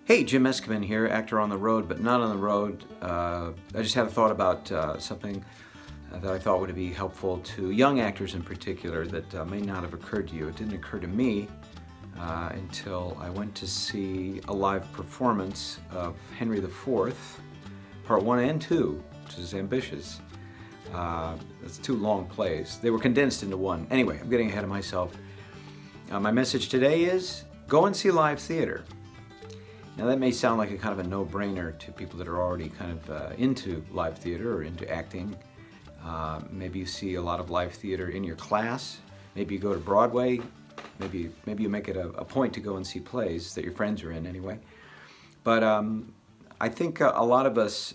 Hey, Jim Meskimen here, actor on the road, but not on the road. I just had a thought about something that I thought would be helpful to young actors in particular that may not have occurred to you. It didn't occur to me until I went to see a live performance of Henry IV, Part 1 and 2, which is ambitious. It's two long plays. They were condensed into one. Anyway, I'm getting ahead of myself. My message today is, go and see live theater. Now that may sound like a kind of a no-brainer to people that are already kind of into live theater or into acting. Maybe you see a lot of live theater in your class. Maybe you go to Broadway. Maybe you make it a point to go and see plays that your friends are in anyway. But I think a lot of us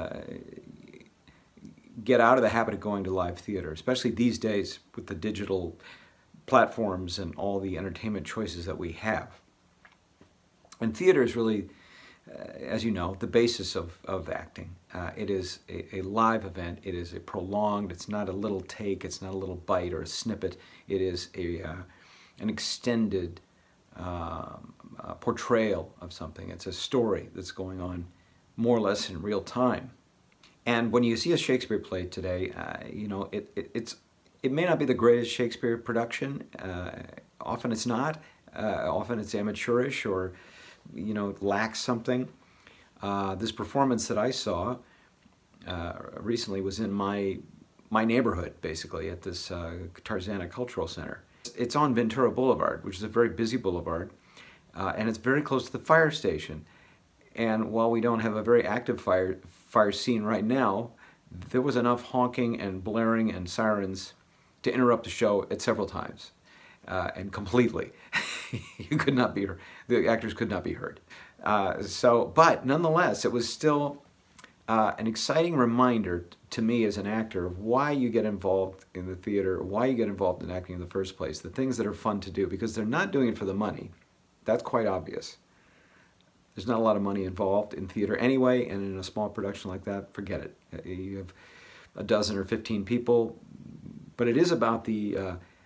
get out of the habit of going to live theater, especially these days with the digital platforms and all the entertainment choices that we have. And theater is really, as you know, the basis of acting. It is a live event. It is a prolonged, it's not a little take, it's not a little bite or a snippet. It is an extended portrayal of something. It's a story that's going on more or less in real time. And when you see a Shakespeare play today, you know, it may not be the greatest Shakespeare production. Often it's not. Often it's amateurish or, you know, lacks something. This performance that I saw recently was in my neighborhood, basically, at this Tarzana Cultural Center. It's on Ventura Boulevard, which is a very busy boulevard, and it's very close to the fire station. And while we don't have a very active fire scene right now, there was enough honking and blaring and sirens to interrupt the show at several times. And completely. You could not be heard. The actors could not be heard. But nonetheless, it was still an exciting reminder to me as an actor of why you get involved in the theater, why you get involved in acting in the first place, the things that are fun to do, because they're not doing it for the money. That's quite obvious. There's not a lot of money involved in theater anyway, and in a small production like that, forget it. You have a dozen or 15 people, but it is about the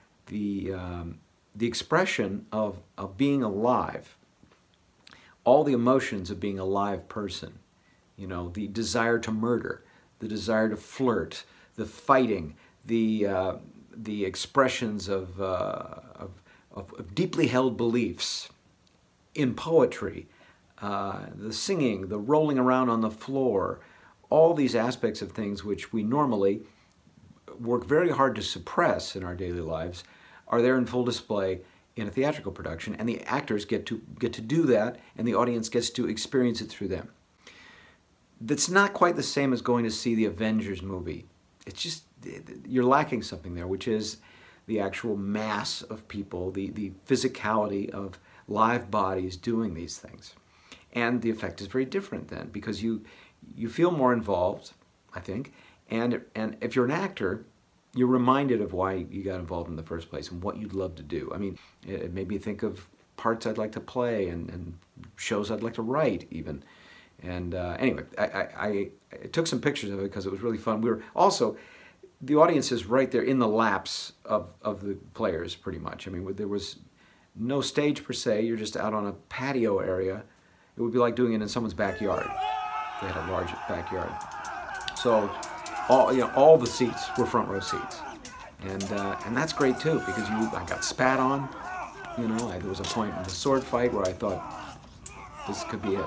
expression of being alive, all the emotions of being a live person, you know, the desire to murder, the desire to flirt, the fighting, the expressions of deeply held beliefs in poetry, the singing, the rolling around on the floor, all these aspects of things which we normally work very hard to suppress in our daily lives are there in full display in a theatrical production, and the actors get to do that, and the audience gets to experience it through them. That's not quite the same as going to see the Avengers movie. It's just, you're lacking something there, which is the actual mass of people, the physicality of live bodies doing these things. And the effect is very different then, because you feel more involved, I think, and if you're an actor, you're reminded of why you got involved in the first place and what you'd love to do. I mean, it made me think of parts I'd like to play and shows I'd like to write even. And anyway, I took some pictures of it because it was really fun. We were also, the audience is right there in the laps of the players pretty much. I mean, there was no stage per se. You're just out on a patio area. It would be like doing it in someone's backyard. They had a large backyard. So all the seats were front row seats, and that's great too, because I got spat on. You know, there was a point in the sword fight where I thought this could be it,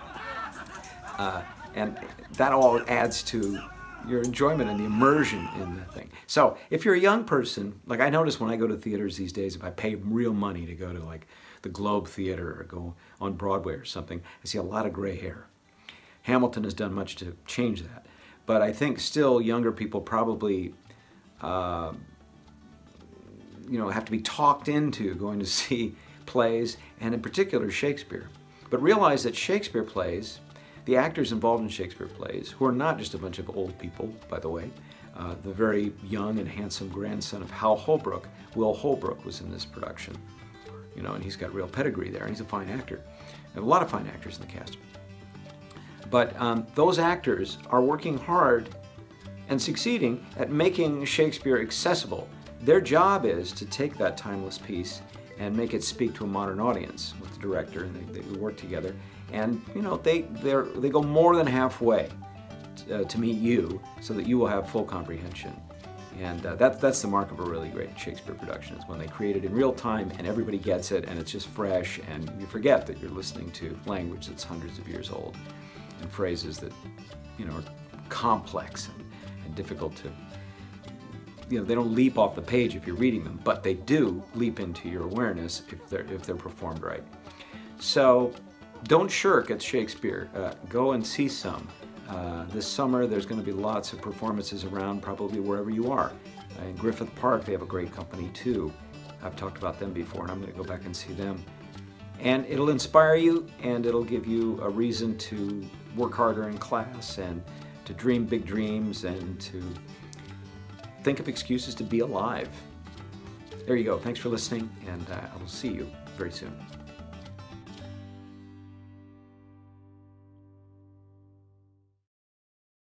and that all adds to your enjoyment and the immersion in the thing. So if you're a young person, like I notice when I go to theaters these days, if I pay real money to go to like the Globe Theater or go on Broadway or something, I see a lot of gray hair. Hamilton has done much to change that. But I think still younger people probably, you know, have to be talked into going to see plays, and in particular Shakespeare. But realize that Shakespeare plays, the actors involved in Shakespeare plays, who are not just a bunch of old people, by the way, the very young and handsome grandson of Hal Holbrook, Will Holbrook, was in this production. You know, and he's got real pedigree there, and he's a fine actor. There are a lot of fine actors in the cast. But those actors are working hard and succeeding at making Shakespeare accessible. Their job is to take that timeless piece and make it speak to a modern audience with the director, and they work together. And you know, they go more than halfway to meet you, so that you will have full comprehension. And that's the mark of a really great Shakespeare production, is when they create it in real time and everybody gets it, and it's just fresh, and you forget that you're listening to language that's hundreds of years old, and phrases that, you know, are complex and difficult to, you know, they don't leap off the page if you're reading them, but they do leap into your awareness if they're performed right. So don't shirk at Shakespeare. Go and see some. This summer there's going to be lots of performances around, probably wherever you are. In Griffith Park they have a great company too. I've talked about them before, and I'm going to go back and see them. And it'll inspire you, and it'll give you a reason to work harder in class, and to dream big dreams, and to think of excuses to be alive. There you go. Thanks for listening, and I will see you very soon.